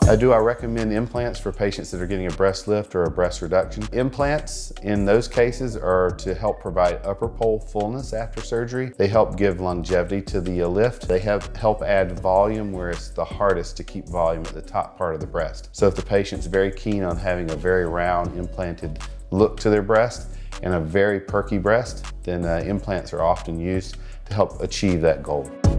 Do I recommend implants for patients that are getting a breast lift or a breast reduction? Implants in those cases are to help provide upper pole fullness after surgery. They help give longevity to the lift. They help add volume where it's the hardest to keep volume at the top part of the breast. So if the patient's very keen on having a very round implanted look to their breast and a very perky breast, then implants are often used to help achieve that goal.